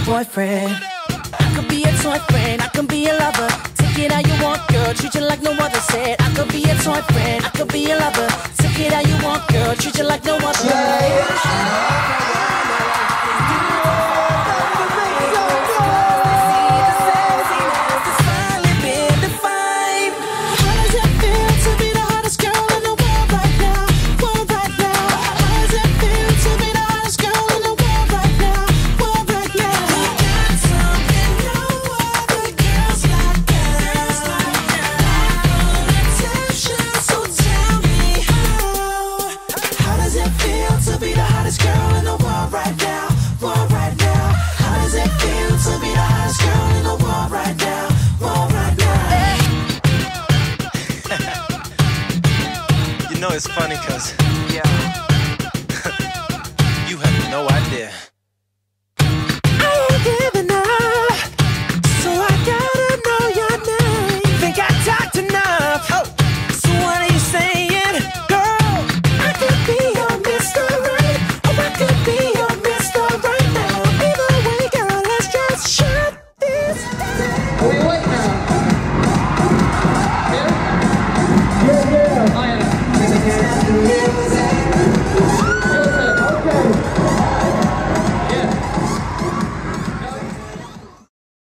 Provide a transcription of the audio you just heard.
boyfriend. I could be a toy friend, I could be a lover. Take it how you want, girl, treat you like no other. Said I could be a toy friend, I could be a lover. Take it how you want, girl, treat you like no other. You know it's funny cause you have no idea